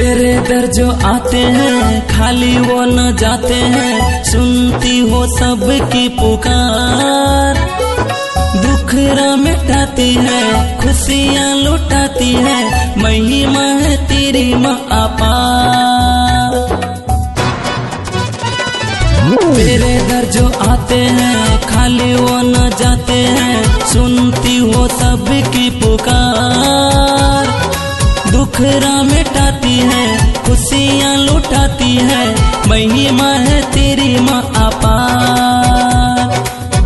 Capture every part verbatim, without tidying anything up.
तेरे दर जो आते हैं खाली वो न जाते हैं, सुनती हो सबकी पुकार। दुखरा मिटाती है खुशियाँ लुटाती है, महिमा है तेरी माँ अपार। तेरे दर जो आते हैं खाली वो न जाते हैं, सुनती हो सबकी पुकार। दुखरा मिटाती है खुशियाँ लुटाती है, महिमा है तेरी माँ अपार।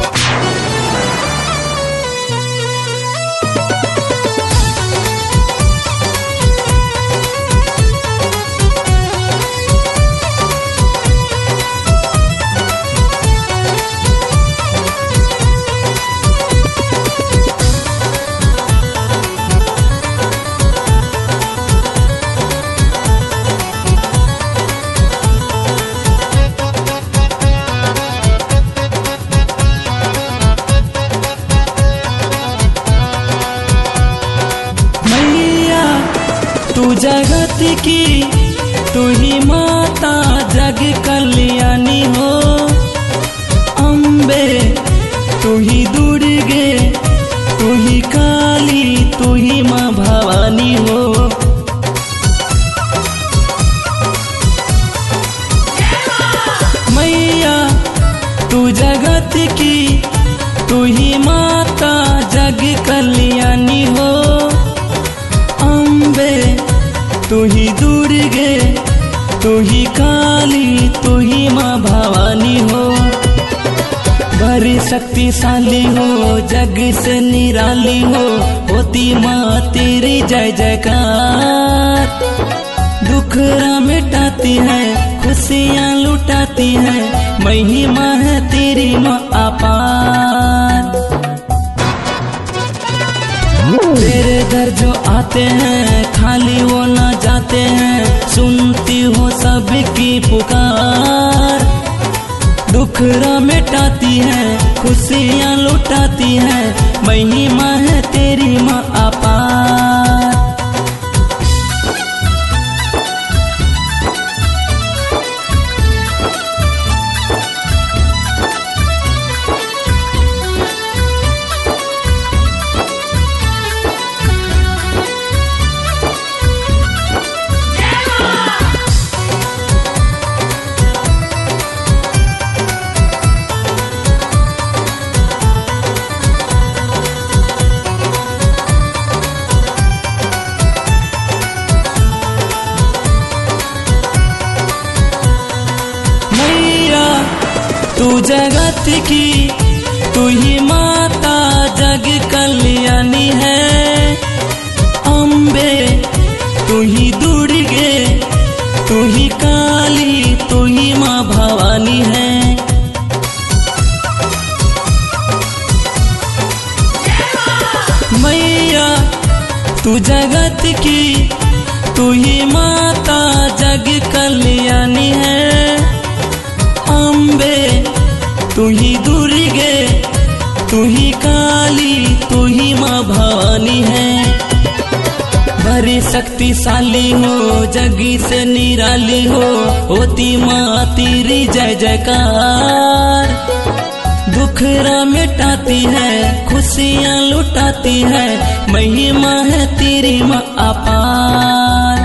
तू जगत की तू ही माता जग कल्याणी हो, अम्बे तू ही दुर्गे तू ही काली तू ही माँ भवानी हो। मैया तू जगत की तू ही माता जग कल्याणी हो, अम्बे तू ही दुर्गे तू ही काली तू ही माँ भवानी हो। बड़ी शक्तिशाली हो जग से निराली हो, होती माँ तेरी जय जयकार। दुखरा मिटाती है खुशियाँ लुटाती है, महिमा है तेरी माँ अपार। तेरे दर जो आते हैं खाली वो न जाते हैं, सुनती हो सबकी पुकार। दुखरा मिटाती है खुशियाँ लुटाती है, महिमा है तेरी माँ अपार। तू जगत की तू ही माता जग कल्याणी है, अम्बे तू ही दुर्गे तू ही काली तू ही माँ भवानी है। मैया तू जगत की तू ही माता जग कल्याणी है, अम्बे तू ही दुर्गे तू ही काली तू ही माँ भवानी है। बड़ी शक्तिशाली हो जगी से निराली हो, होती माँ तेरी जय जयकार। दुखरा मिटाती है खुशियाँ लुटाती है, महिमा है तेरी माँ अपार।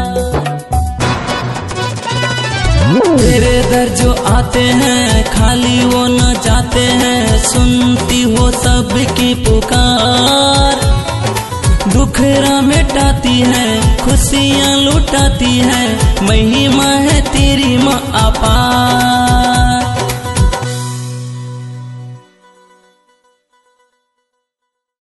तेरे दर जो आते हैं खाली वो न जाते हैं, सुनती हो सबकी पुकार। दुखरा मिटाती है खुशियाँ लुटाती है, महिमा है तेरी माँ अपार।